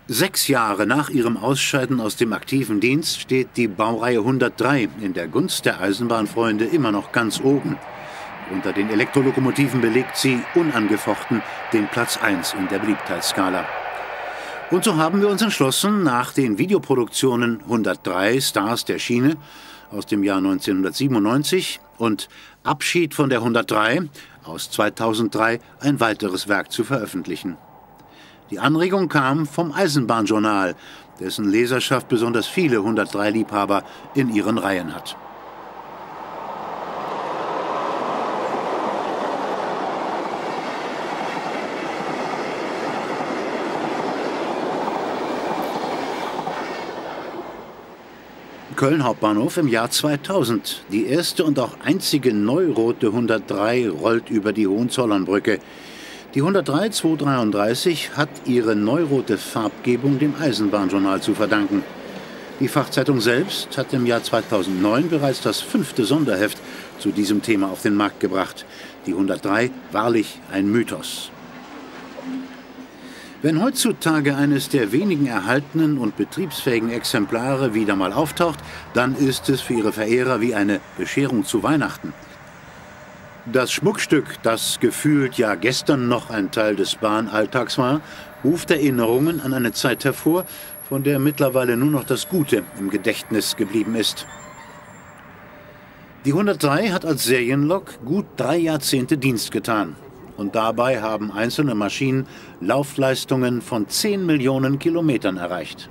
6 Jahre nach ihrem Ausscheiden aus dem aktiven Dienst steht die Baureihe 103 in der Gunst der Eisenbahnfreunde immer noch ganz oben. Unter den Elektrolokomotiven belegt sie unangefochten den Platz 1 in der Beliebtheitsskala. Und so haben wir uns entschlossen, nach den Videoproduktionen 103 Stars der Schiene aus dem Jahr 1997 und Abschied von der 103 aus 2003 ein weiteres Werk zu veröffentlichen. Die Anregung kam vom Eisenbahnjournal, dessen Leserschaft besonders viele 103-Liebhaber in ihren Reihen hat. Köln Hauptbahnhof im Jahr 2000. Die erste und auch einzige neurote 103 rollt über die Hohenzollernbrücke. Die 103 233 hat ihre neurote Farbgebung dem Eisenbahnjournal zu verdanken. Die Fachzeitung selbst hat im Jahr 2009 bereits das 5. Sonderheft zu diesem Thema auf den Markt gebracht. Die 103 wahrlich ein Mythos. Wenn heutzutage eines der wenigen erhaltenen und betriebsfähigen Exemplare wieder mal auftaucht, dann ist es für ihre Verehrer wie eine Bescherung zu Weihnachten. Das Schmuckstück, das gefühlt ja gestern noch ein Teil des Bahnalltags war, ruft Erinnerungen an eine Zeit hervor, von der mittlerweile nur noch das Gute im Gedächtnis geblieben ist. Die 103 hat als Serienlok gut 3 Jahrzehnte Dienst getan. Und dabei haben einzelne Maschinen Laufleistungen von 10 Millionen Kilometern erreicht.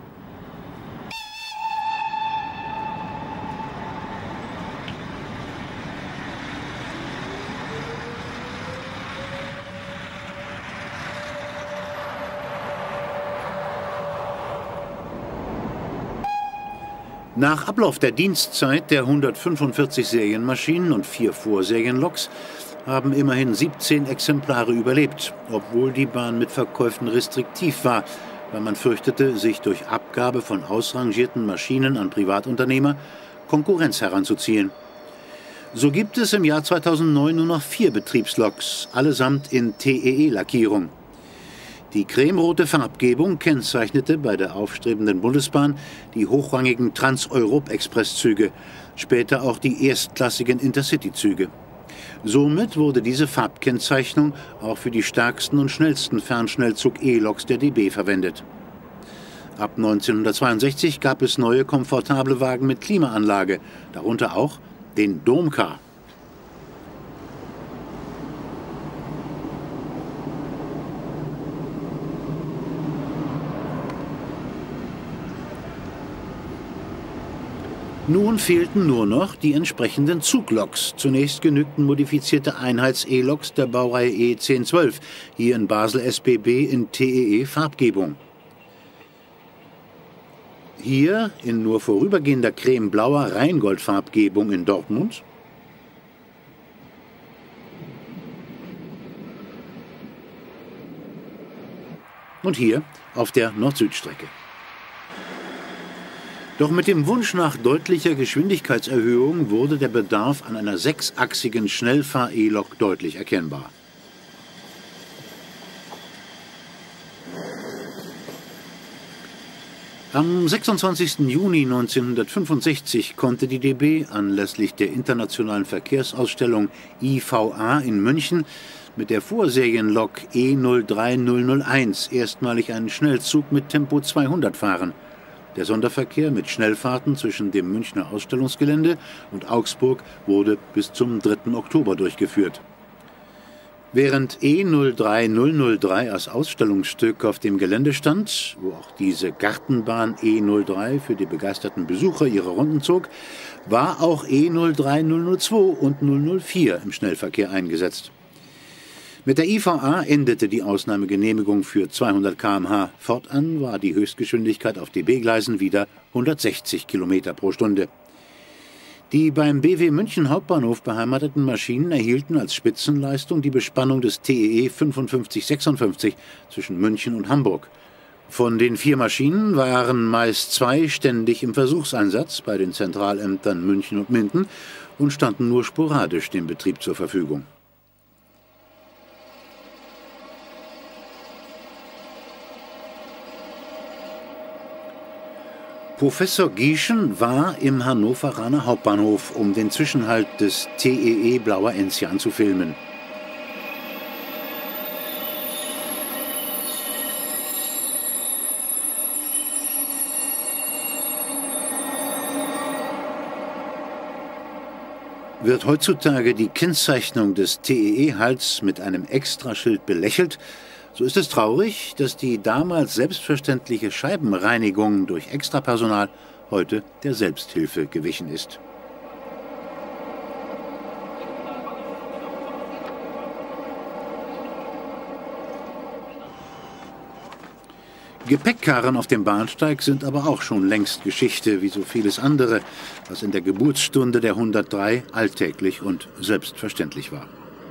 Nach Ablauf der Dienstzeit der 145 Serienmaschinen und 4 Vorserienloks haben immerhin 17 Exemplare überlebt, obwohl die Bahn mit Verkäufen restriktiv war, weil man fürchtete, sich durch Abgabe von ausrangierten Maschinen an Privatunternehmer Konkurrenz heranzuziehen. So gibt es im Jahr 2009 nur noch 4 Betriebsloks, allesamt in TEE-Lackierung. Die cremerote Farbgebung kennzeichnete bei der aufstrebenden Bundesbahn die hochrangigen Trans-Europ-Express-Züge, später auch die erstklassigen Intercity-Züge. Somit wurde diese Farbkennzeichnung auch für die stärksten und schnellsten Fernschnellzug-E-Loks der DB verwendet. Ab 1962 gab es neue komfortable Wagen mit Klimaanlage, darunter auch den Domcar. Nun fehlten nur noch die entsprechenden Zugloks. Zunächst genügten modifizierte Einheits-E-Loks der Baureihe E1012, hier in Basel SBB in TEE-Farbgebung. Hier in nur vorübergehender cremeblauer Rheingold-Farbgebung in Dortmund. Und hier auf der Nord-Süd-Strecke. Doch mit dem Wunsch nach deutlicher Geschwindigkeitserhöhung wurde der Bedarf an einer 6-achsigen Schnellfahr-E-Lok deutlich erkennbar. Am 26. Juni 1965 konnte die DB anlässlich der internationalen Verkehrsausstellung IVA in München mit der Vorserienlok E03001 erstmalig einen Schnellzug mit Tempo 200 fahren. Der Sonderverkehr mit Schnellfahrten zwischen dem Münchner Ausstellungsgelände und Augsburg wurde bis zum 3. Oktober durchgeführt. Während E03003 als Ausstellungsstück auf dem Gelände stand, wo auch diese Gartenbahn E03 für die begeisterten Besucher ihre Runden zog, war auch E03002 und 004 im Schnellverkehr eingesetzt. Mit der IVA endete die Ausnahmegenehmigung für 200 km/h. Fortan war die Höchstgeschwindigkeit auf DB-Gleisen wieder 160 km pro Stunde. Die beim BW München Hauptbahnhof beheimateten Maschinen erhielten als Spitzenleistung die Bespannung des TEE 5556 zwischen München und Hamburg. Von den 4 Maschinen waren meist 2 ständig im Versuchseinsatz bei den Zentralämtern München und Minden und standen nur sporadisch dem Betrieb zur Verfügung. Professor Gieschen war im Hannoveraner Hauptbahnhof, um den Zwischenhalt des TEE Blauer Enzian zu filmen. Wird heutzutage die Kennzeichnung des TEE-Halts mit einem Extraschild belächelt, so ist es traurig, dass die damals selbstverständliche Scheibenreinigung durch Extrapersonal heute der Selbsthilfe gewichen ist. Gepäckkarren auf dem Bahnsteig sind aber auch schon längst Geschichte, wie so vieles andere, was in der Geburtsstunde der 103 alltäglich und selbstverständlich war.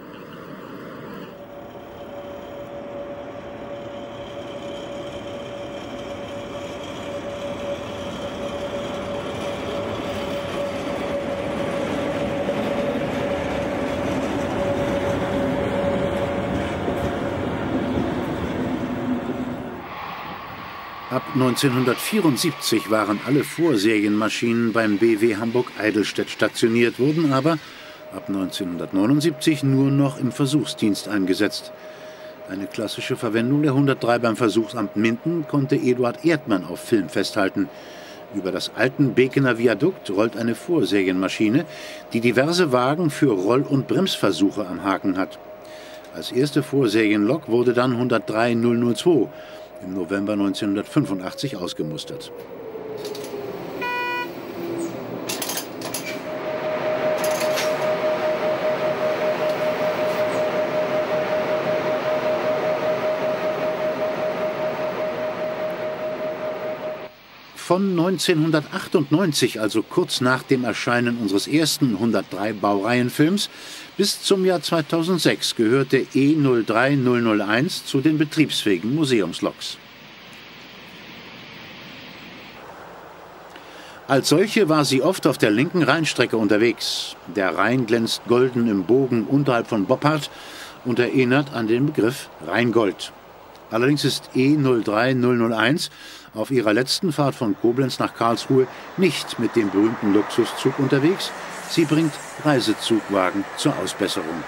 Ab 1974 waren alle Vorserienmaschinen beim BW Hamburg-Eidelstedt stationiert, wurden aber ab 1979 nur noch im Versuchsdienst eingesetzt. Eine klassische Verwendung der 103 beim Versuchsamt Minden konnte Eduard Erdmann auf Film festhalten. Über das Altenbekener Viadukt rollt eine Vorserienmaschine, die diverse Wagen für Roll- und Bremsversuche am Haken hat. Als erste Vorserienlok wurde dann 103 002 im November 1985 ausgemustert. Von 1998, also kurz nach dem Erscheinen unseres ersten 103 Baureihenfilms, bis zum Jahr 2006 gehörte E03 001 zu den betriebsfähigen Museumsloks. Als solche war sie oft auf der linken Rheinstrecke unterwegs. Der Rhein glänzt golden im Bogen unterhalb von Boppard und erinnert an den Begriff Rheingold. Allerdings ist E03 001 auf ihrer letzten Fahrt von Koblenz nach Karlsruhe nicht mit dem berühmten Luxuszug unterwegs. Sie bringt Reisezugwagen zur Ausbesserung.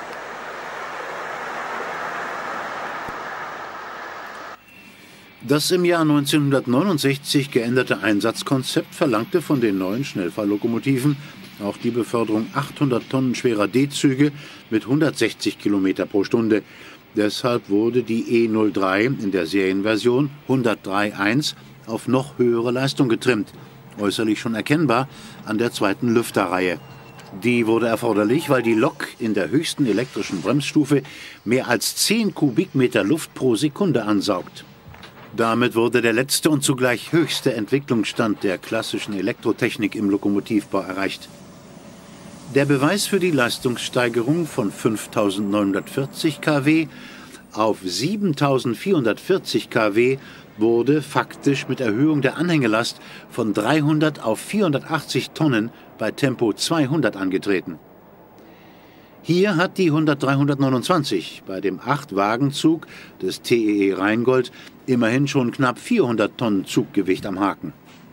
Das im Jahr 1969 geänderte Einsatzkonzept verlangte von den neuen Schnellfahrlokomotiven auch die Beförderung 800 Tonnen schwerer D-Züge mit 160 km pro Stunde. Deshalb wurde die E03 in der Serienversion 103.1 auf noch höhere Leistung getrimmt, äußerlich schon erkennbar an der zweiten Lüfterreihe. Die wurde erforderlich, weil die Lok in der höchsten elektrischen Bremsstufe mehr als 10 Kubikmeter Luft pro Sekunde ansaugt. Damit wurde der letzte und zugleich höchste Entwicklungsstand der klassischen Elektrotechnik im Lokomotivbau erreicht. Der Beweis für die Leistungssteigerung von 5.940 kW auf 7.440 kW wurde faktisch mit Erhöhung der Anhängelast von 300 auf 480 Tonnen bei Tempo 200 angetreten. Hier hat die 103-129 bei dem 8-Wagenzug des TEE Rheingold immerhin schon knapp 400 Tonnen Zuggewicht am Haken.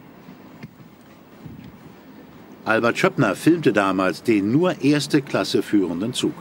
Albert Schöppner filmte damals den nur erste Klasse führenden Zug.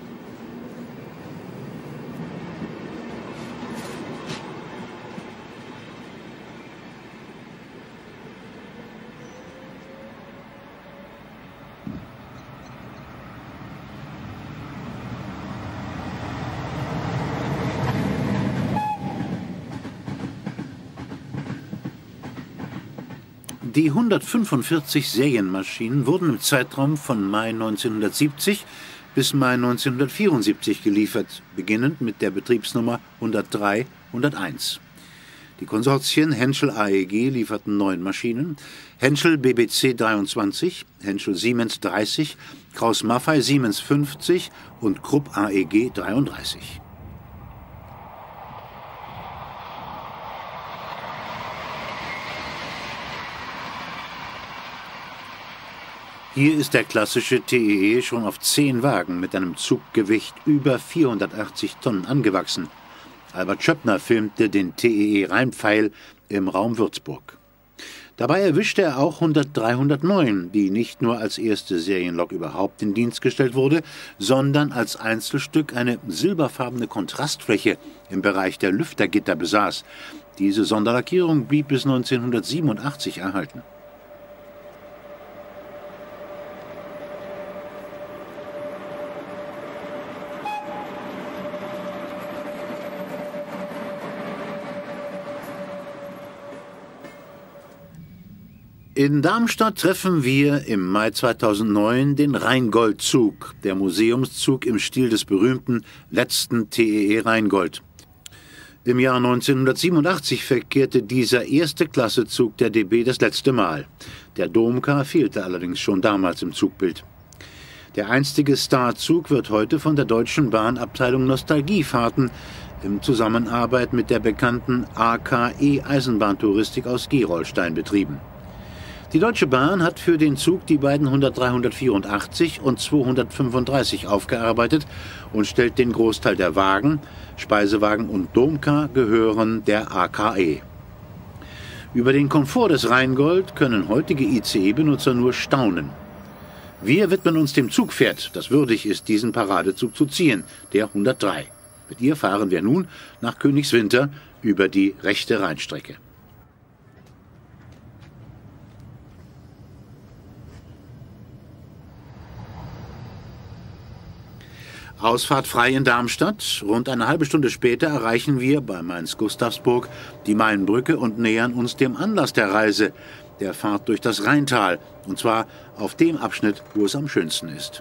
Die 145 Serienmaschinen wurden im Zeitraum von Mai 1970 bis Mai 1974 geliefert, beginnend mit der Betriebsnummer 103-101. Die Konsortien Henschel AEG lieferten 9 Maschinen, Henschel BBC 23, Henschel Siemens 30, Krauss-Maffei Siemens 50 und Krupp AEG 33. Hier ist der klassische TEE schon auf 10 Wagen mit einem Zuggewicht über 480 Tonnen angewachsen. Albert Schöppner filmte den TEE Rheinpfeil im Raum Würzburg. Dabei erwischte er auch 10309, die nicht nur als erste Serienlok überhaupt in Dienst gestellt wurde, sondern als Einzelstück eine silberfarbene Kontrastfläche im Bereich der Lüftergitter besaß. Diese Sonderlackierung blieb bis 1987 erhalten. In Darmstadt treffen wir im Mai 2009 den Rheingold-Zug, der Museumszug im Stil des berühmten letzten TEE Rheingold. Im Jahr 1987 verkehrte dieser erste-Klasse-Zug der DB das letzte Mal. Der Domkar fehlte allerdings schon damals im Zugbild. Der einstige Starzug wird heute von der Deutschen Bahnabteilung Nostalgiefahrten in Zusammenarbeit mit der bekannten AKE Eisenbahntouristik aus Gerolstein betrieben. Die Deutsche Bahn hat für den Zug die beiden 10384 und 235 aufgearbeitet und stellt den Großteil der Wagen. Speisewagen und Domkar gehören der AKE. Über den Komfort des Rheingold können heutige ICE-Benutzer nur staunen. Wir widmen uns dem Zugpferd, das würdig ist, diesen Paradezug zu ziehen, der 103. Mit ihr fahren wir nun nach Königswinter über die rechte Rheinstrecke. Ausfahrt frei in Darmstadt. Rund eine halbe Stunde später erreichen wir bei Mainz-Gustavsburg die Mainbrücke und nähern uns dem Anlass der Reise, der Fahrt durch das Rheintal, und zwar auf dem Abschnitt, wo es am schönsten ist.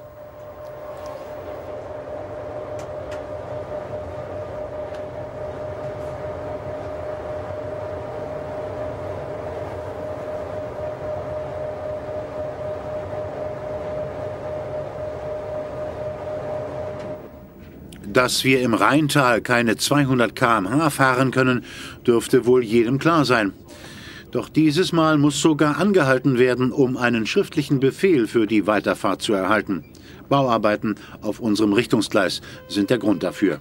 Dass wir im Rheintal keine 200 km/h fahren können, dürfte wohl jedem klar sein. Doch dieses Mal muss sogar angehalten werden, um einen schriftlichen Befehl für die Weiterfahrt zu erhalten. Bauarbeiten auf unserem Richtungsgleis sind der Grund dafür.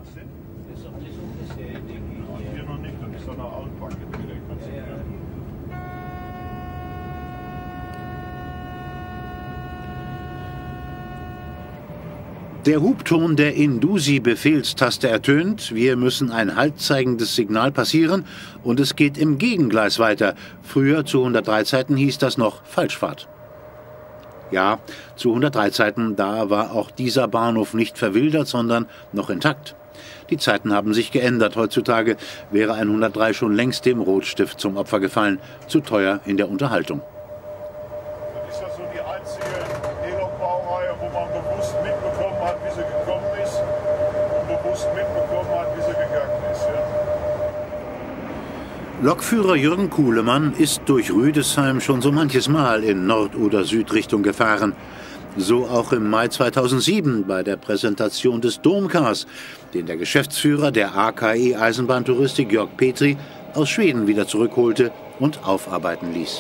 Der Hubton der Indusi-Befehlstaste ertönt, wir müssen ein haltzeigendes Signal passieren und es geht im Gegengleis weiter. Früher zu 103 Zeiten hieß das noch Falschfahrt. Ja, zu 103 Zeiten, da war auch dieser Bahnhof nicht verwildert, sondern noch intakt. Die Zeiten haben sich geändert. Heutzutage wäre ein 103 schon längst dem Rotstift zum Opfer gefallen. Zu teuer in der Unterhaltung. Das ist ja so die einzige E-Lok-Baureihe, wo man bewusst mitbekommen hat, wie sie gekommen ist und bewusst mitbekommen hat, wie sie gegangen ist. Ja. Lokführer Jürgen Kuhlemann ist durch Rüdesheim schon so manches Mal in Nord- oder Südrichtung gefahren. So auch im Mai 2007 bei der Präsentation des Domkars, den der Geschäftsführer der AKE Eisenbahntouristik Jörg Petri aus Schweden wieder zurückholte und aufarbeiten ließ.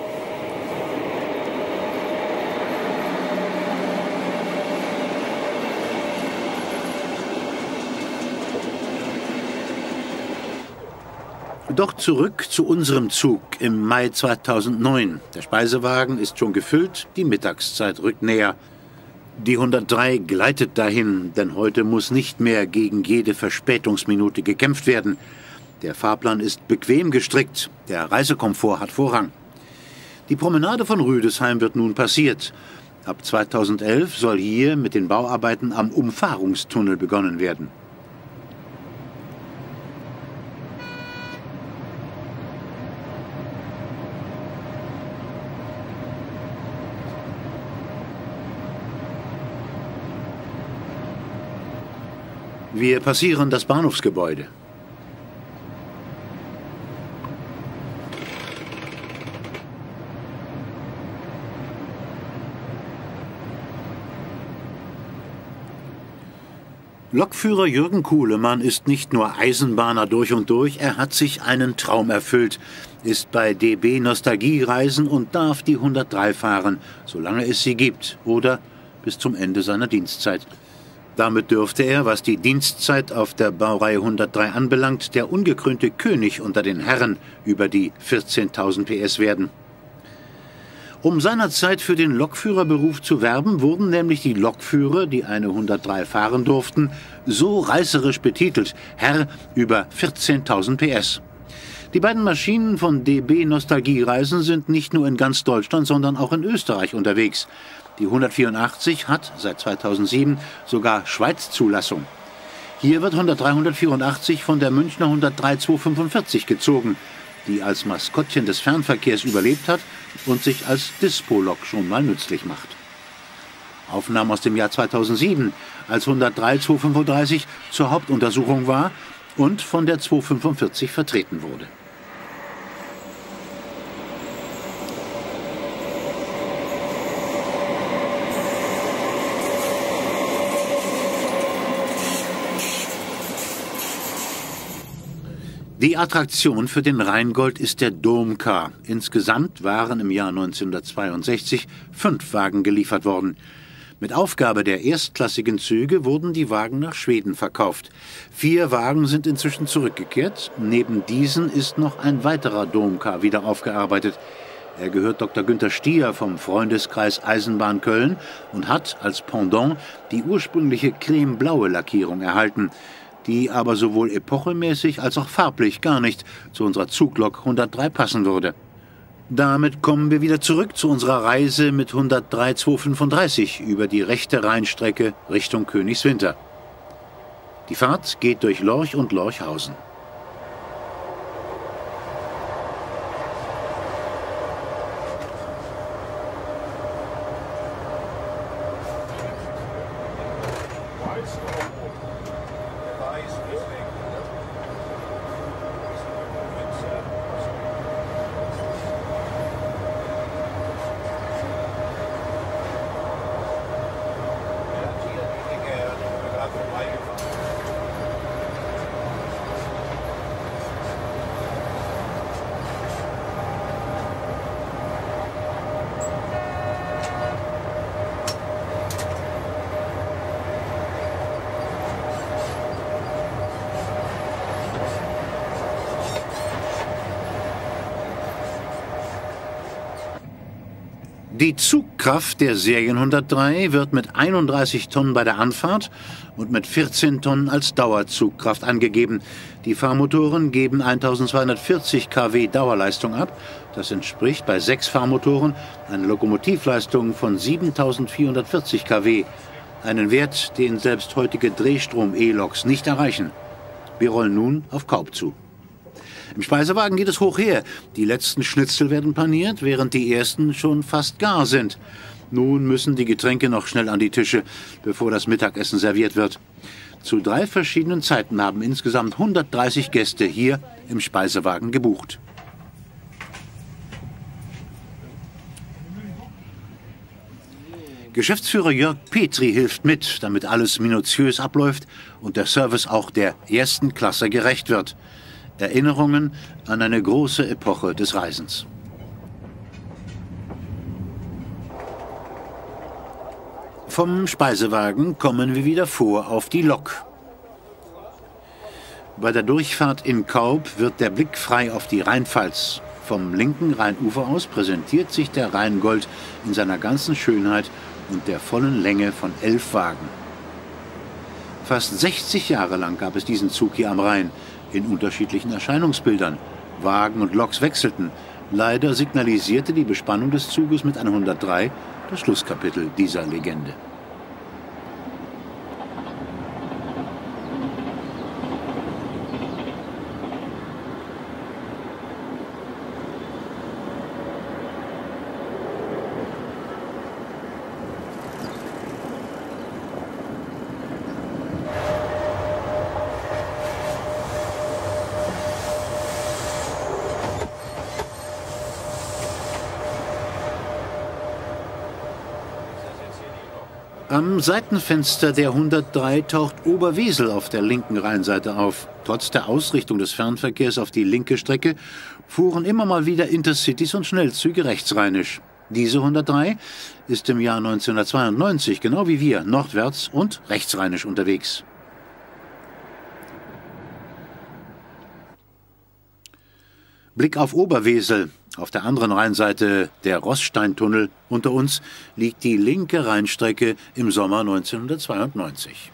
Doch zurück zu unserem Zug im Mai 2009. Der Speisewagen ist schon gefüllt, die Mittagszeit rückt näher. Die 103 gleitet dahin, denn heute muss nicht mehr gegen jede Verspätungsminute gekämpft werden. Der Fahrplan ist bequem gestrickt, der Reisekomfort hat Vorrang. Die Promenade von Rüdesheim wird nun passiert. Ab 2011 soll hier mit den Bauarbeiten am Umfahrungstunnel begonnen werden. Wir passieren das Bahnhofsgebäude. Lokführer Jürgen Kuhlemann ist nicht nur Eisenbahner durch und durch, er hat sich einen Traum erfüllt, ist bei DB Nostalgiereisen und darf die 103 fahren, solange es sie gibt oder bis zum Ende seiner Dienstzeit. Damit dürfte er, was die Dienstzeit auf der Baureihe 103 anbelangt, der ungekrönte König unter den Herren über die 14.000 PS werden. Um seinerzeit für den Lokführerberuf zu werben, wurden nämlich die Lokführer, die eine 103 fahren durften, so reißerisch betitelt: Herr über 14.000 PS. Die beiden Maschinen von DB Nostalgiereisen sind nicht nur in ganz Deutschland, sondern auch in Österreich unterwegs. Die 184 hat seit 2007 sogar Schweiz-Zulassung. Hier wird 103/184 von der Münchner 103/245 gezogen, die als Maskottchen des Fernverkehrs überlebt hat und sich als Dispo-Lok schon mal nützlich macht. Aufnahmen aus dem Jahr 2007, als 103/235 zur Hauptuntersuchung war und von der 245 vertreten wurde. Die Attraktion für den Rheingold ist der Domcar. Insgesamt waren im Jahr 1962 5 Wagen geliefert worden. Mit Aufgabe der erstklassigen Züge wurden die Wagen nach Schweden verkauft. 4 Wagen sind inzwischen zurückgekehrt. Neben diesen ist noch ein weiterer Domcar wieder aufgearbeitet. Er gehört Dr. Günther Stier vom Freundeskreis Eisenbahn Köln und hat als Pendant die ursprüngliche cremeblaue Lackierung erhalten, die aber sowohl epochemäßig als auch farblich gar nicht zu unserer Zuglok 103 passen würde. Damit kommen wir wieder zurück zu unserer Reise mit 103/235 über die rechte Rheinstrecke Richtung Königswinter. Die Fahrt geht durch Lorch und Lorchhausen. Die Zugkraft der Serien 103 wird mit 31 Tonnen bei der Anfahrt und mit 14 Tonnen als Dauerzugkraft angegeben. Die Fahrmotoren geben 1240 kW Dauerleistung ab. Das entspricht bei 6 Fahrmotoren einer Lokomotivleistung von 7440 kW. Einen Wert, den selbst heutige Drehstrom-E-Loks nicht erreichen. Wir rollen nun auf Kaub zu. Im Speisewagen geht es hoch her. Die letzten Schnitzel werden paniert, während die ersten schon fast gar sind. Nun müssen die Getränke noch schnell an die Tische, bevor das Mittagessen serviert wird. Zu 3 verschiedenen Zeiten haben insgesamt 130 Gäste hier im Speisewagen gebucht. Geschäftsführer Jörg Petri hilft mit, damit alles minutiös abläuft und der Service auch der ersten Klasse gerecht wird. Erinnerungen an eine große Epoche des Reisens. Vom Speisewagen kommen wir wieder vor auf die Lok. Bei der Durchfahrt in Kaub wird der Blick frei auf die Rheinpfalz. Vom linken Rheinufer aus präsentiert sich der Rheingold in seiner ganzen Schönheit und der vollen Länge von 11 Wagen. Fast 60 Jahre lang gab es diesen Zug hier am Rhein, in unterschiedlichen Erscheinungsbildern. Wagen und Loks wechselten. Leider signalisierte die Bespannung des Zuges mit 103 das Schlusskapitel dieser Legende. Am Seitenfenster der 103 taucht Oberwesel auf der linken Rheinseite auf. Trotz der Ausrichtung des Fernverkehrs auf die linke Strecke fuhren immer mal wieder Intercitys und Schnellzüge rechtsrheinisch. Diese 103 ist im Jahr 1992, genau wie wir, nordwärts und rechtsrheinisch unterwegs. Blick auf Oberwesel. Auf der anderen Rheinseite der Roßsteintunnel unter uns liegt die linke Rheinstrecke im Sommer 1992.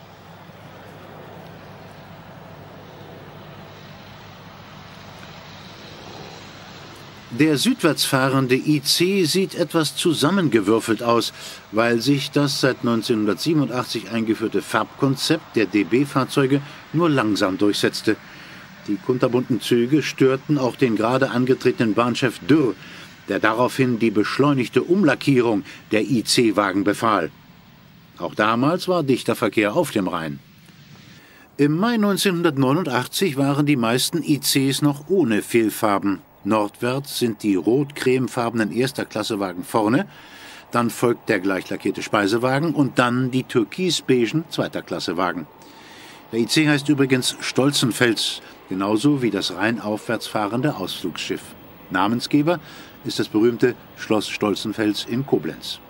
Der südwärts fahrende IC sieht etwas zusammengewürfelt aus, weil sich das seit 1987 eingeführte Farbkonzept der DB-Fahrzeuge nur langsam durchsetzte. Die kunterbunten Züge störten auch den gerade angetretenen Bahnchef Dürr, der daraufhin die beschleunigte Umlackierung der IC-Wagen befahl. Auch damals war dichter Verkehr auf dem Rhein. Im Mai 1989 waren die meisten ICs noch ohne Fehlfarben. Nordwärts sind die rot-cremefarbenen Erster-Klasse-Wagen vorne, dann folgt der gleich lackierte Speisewagen und dann die türkis-beigen Zweiter-Klasse-Wagen. Der IC heißt übrigens Stolzenfels, genauso wie das rheinaufwärts fahrende Ausflugsschiff. Namensgeber ist das berühmte Schloss Stolzenfels in Koblenz.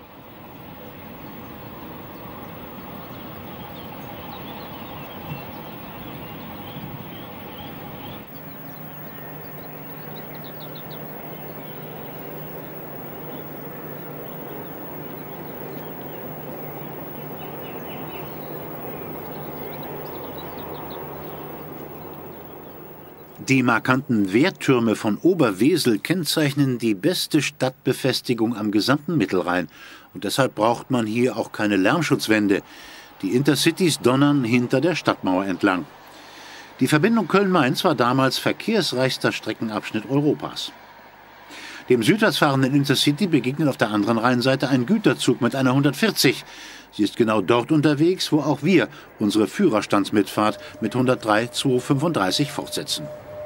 Die markanten Wehrtürme von Oberwesel kennzeichnen die beste Stadtbefestigung am gesamten Mittelrhein. Und deshalb braucht man hier auch keine Lärmschutzwände. Die Intercitys donnern hinter der Stadtmauer entlang. Die Verbindung Köln-Mainz war damals verkehrsreichster Streckenabschnitt Europas. Dem südwärts fahrenden Intercity begegnet auf der anderen Rheinseite ein Güterzug mit einer 140. Sie ist genau dort unterwegs, wo auch wir unsere Führerstandsmitfahrt mit 103 235 fortsetzen.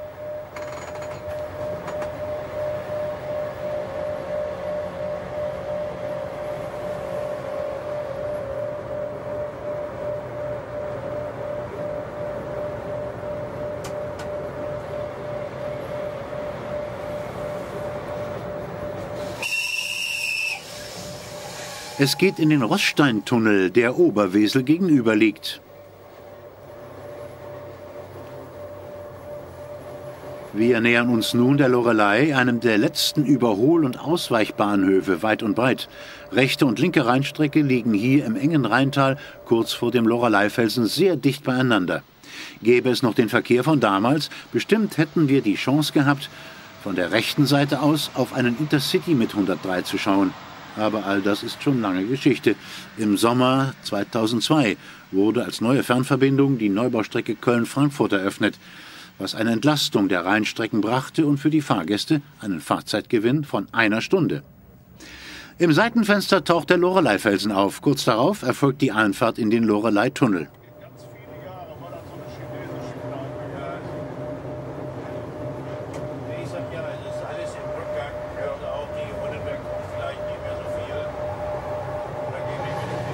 Es geht in den Roßsteintunnel, der Oberwesel gegenüber liegt. Wir nähern uns nun der Loreley, einem der letzten Überhol- und Ausweichbahnhöfe weit und breit. Rechte und linke Rheinstrecke liegen hier im engen Rheintal kurz vor dem Loreleyfelsen sehr dicht beieinander. Gäbe es noch den Verkehr von damals, bestimmt hätten wir die Chance gehabt, von der rechten Seite aus auf einen Intercity mit 103 zu schauen. Aber all das ist schon lange Geschichte. Im Sommer 2002 wurde als neue Fernverbindung die Neubaustrecke Köln-Frankfurt eröffnet, was eine Entlastung der Rheinstrecken brachte und für die Fahrgäste einen Fahrzeitgewinn von 1 Stunde. Im Seitenfenster taucht der Loreleyfelsen auf. Kurz darauf erfolgt die Einfahrt in den Loreley-Tunnel. Ganz viele Jahre war das so eine chinesische Kneipe. Ich sag ja, es ist alles im Rückgang. Also auch die Hundenberg kommt vielleicht nicht mehr so viel. Da gebe ich mir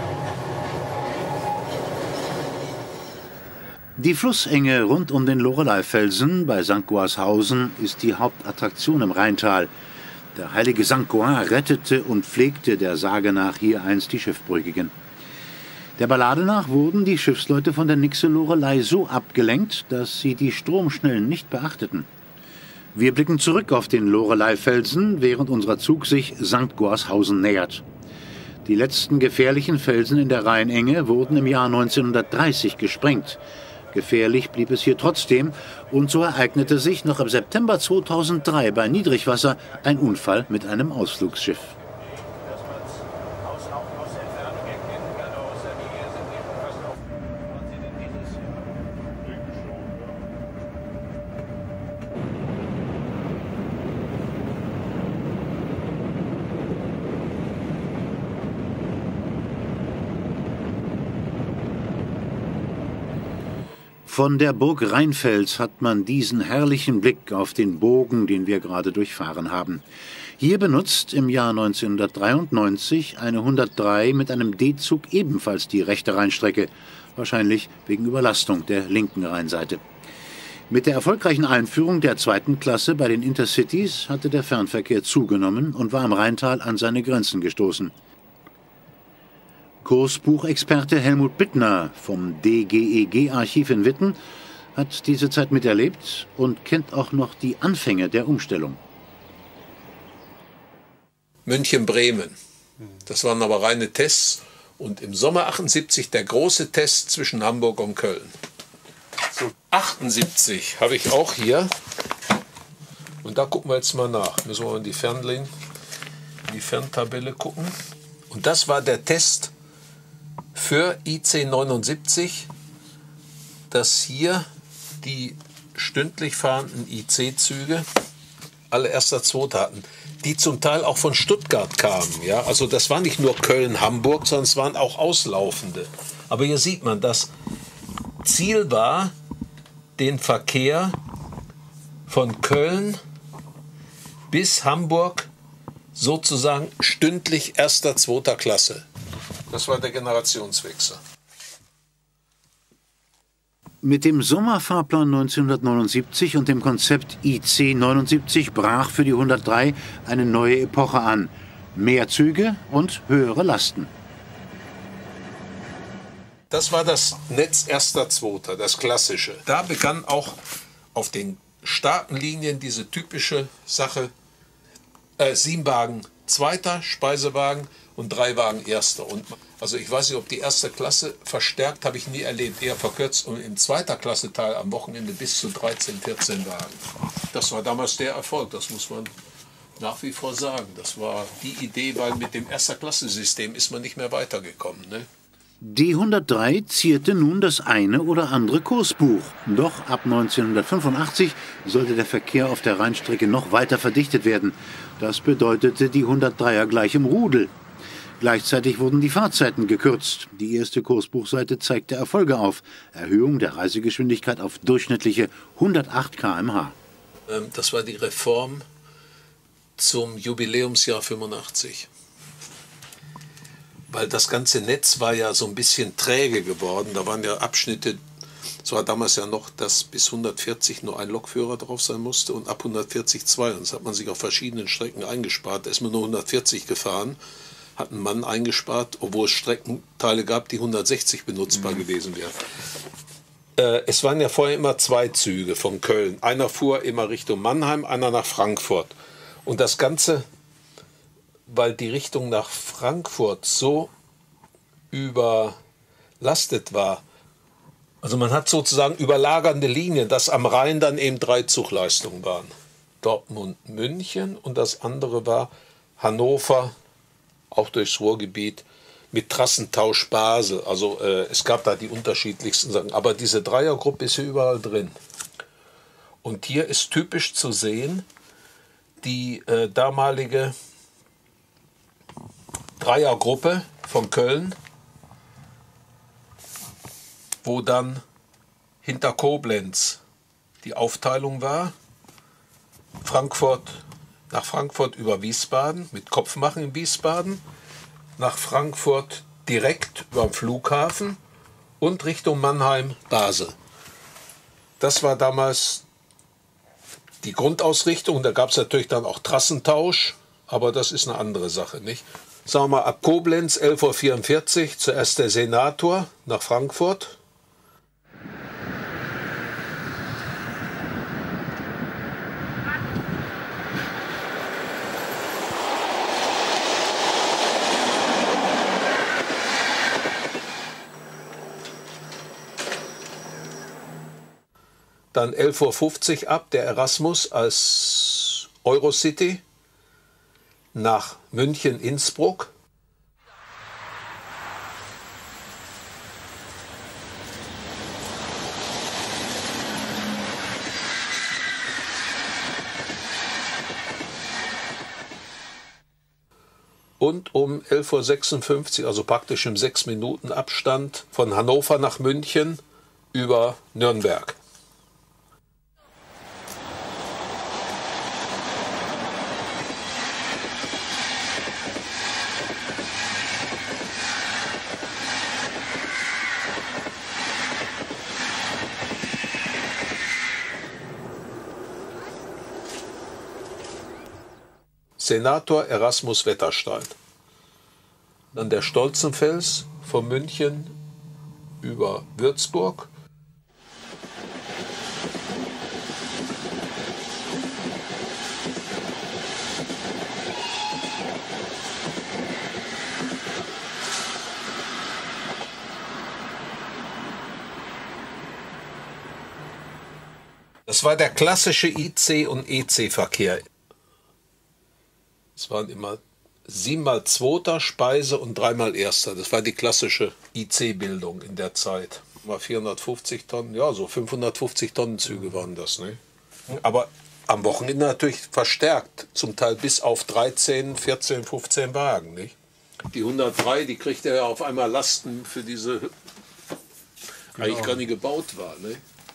Die Flussenge rund um den Loreleyfelsen bei St. Goarshausen ist die Hauptattraktion im Rheintal. Der heilige St. Goar rettete und pflegte der Sage nach hier einst die Schiffbrüchigen. Der Ballade nach wurden die Schiffsleute von der Nixe Loreley so abgelenkt, dass sie die Stromschnellen nicht beachteten. Wir blicken zurück auf den Loreleyfelsen, während unser Zug sich St. Goarshausen nähert. Die letzten gefährlichen Felsen in der Rheinenge wurden im Jahr 1930 gesprengt. Gefährlich blieb es hier trotzdem und so ereignete sich noch im September 2003 bei Niedrigwasser ein Unfall mit einem Ausflugsschiff. dass man es aus Entfernung erkennen kann, aus der Nähe sind eben fast auf. Waren Sie denn dieses Jahr? Denke schon, ja. Von der Burg Rheinfels hat man diesen herrlichen Blick auf den Bogen, den wir gerade durchfahren haben. Hier benutzt im Jahr 1993 eine 103 mit einem D-Zug ebenfalls die rechte Rheinstrecke, wahrscheinlich wegen Überlastung der linken Rheinseite. Mit der erfolgreichen Einführung der zweiten Klasse bei den Intercities hatte der Fernverkehr zugenommen und war im Rheintal an seine Grenzen gestoßen. Kursbuchexperte Helmut Bittner vom DGEG-Archiv in Witten hat diese Zeit miterlebt und kennt auch noch die Anfänge der Umstellung. München-Bremen. Das waren aber reine Tests. Und im Sommer 78 der große Test zwischen Hamburg und Köln. So 78 habe ich auch hier. Und da gucken wir jetzt mal nach. Müssen wir in die Ferntabelle gucken. Und das war der Test für IC 79, dass hier die stündlich fahrenden IC-Züge alle 1.2. hatten, die zum Teil auch von Stuttgart kamen. Ja? Also das war nicht nur Köln-Hamburg, sondern es waren auch auslaufende. Aber hier sieht man, das Ziel war, den Verkehr von Köln bis Hamburg sozusagen stündlich 1.2. Klasse. Das war der Generationswechsel. Mit dem Sommerfahrplan 1979 und dem Konzept IC 79 brach für die 103 eine neue Epoche an. Mehr Züge und höhere Lasten. Das war das Netz 1.2., das klassische. Da begann auch auf den starken Linien diese typische Sache, 7 Wagen zweiter Speisewagen und 3 Wagen erster. Und also ich weiß nicht, ob die erste Klasse verstärkt, habe ich nie erlebt, eher verkürzt und im zweiter Klasse Teil am Wochenende bis zu 13, 14 Wagen. Das war damals der Erfolg, das muss man nach wie vor sagen. Das war die Idee, weil mit dem Erster-Klasse-System ist man nicht mehr weitergekommen. Ne? Die 103 zierte nun das eine oder andere Kursbuch. Doch ab 1985 sollte der Verkehr auf der Rheinstrecke noch weiter verdichtet werden. Das bedeutete die 103er gleich im Rudel. Gleichzeitig wurden die Fahrzeiten gekürzt. Die erste Kursbuchseite zeigte Erfolge auf. Erhöhung der Reisegeschwindigkeit auf durchschnittliche 108 km/h. Das war die Reform zum Jubiläumsjahr 85. Weil das ganze Netz war ja so ein bisschen träge geworden. Da waren ja Abschnitte, es war damals ja noch, dass bis 140 nur ein Lokführer drauf sein musste und ab 140 2. Und das hat man sich auf verschiedenen Strecken eingespart. Da ist man nur 140 gefahren, hat einen Mann eingespart, obwohl es Streckenteile gab, die 160 benutzbar gewesen wären. Es waren ja vorher immer 2 Züge von Köln. Einer fuhr immer Richtung Mannheim, einer nach Frankfurt. Und das Ganze, weil die Richtung nach Frankfurt so überlastet war, also man hat sozusagen überlagernde Linien, dass am Rhein dann eben 3 Zugleistungen waren. Dortmund, München und das andere war Hannover, auch durchs Ruhrgebiet, mit Trassentausch Basel. Also es gab da die unterschiedlichsten Sachen. Aber diese Dreiergruppe ist hier überall drin. Und hier ist typisch zu sehen, die damalige Dreiergruppe von Köln, wo dann hinter Koblenz die Aufteilung war. Nach Frankfurt über Wiesbaden, mit Kopfmachen in Wiesbaden, nach Frankfurt direkt über den Flughafen und Richtung Mannheim, Basel. Das war damals die Grundausrichtung. Da gab es natürlich dann auch Trassentausch, aber das ist eine andere Sache, nicht? Sagen wir mal, ab Koblenz 11.44 Uhr zuerst der Senator nach Frankfurt. Dann 11.50 Uhr ab der Erasmus als Eurocity nach München-Innsbruck. Und um 11.56 Uhr, also praktisch im 6 Minuten Abstand von Hannover nach München über Nürnberg. Senator Erasmus Wetterstein. Dann der Stolzenfels von München über Würzburg. Das war der klassische IC- und EC-Verkehr. Es waren immer 7x2. Speise und 3x1. Das war die klassische IC-Bildung in der Zeit. Mal 450 Tonnen, ja, so 550 Tonnen Züge waren das. Ne? Aber am Wochenende natürlich verstärkt, zum Teil bis auf 13, 14, 15 Wagen. Nicht? Die 103, die kriegt ja auf einmal Lasten für diese, eigentlich gar nicht gebaut war. Ne?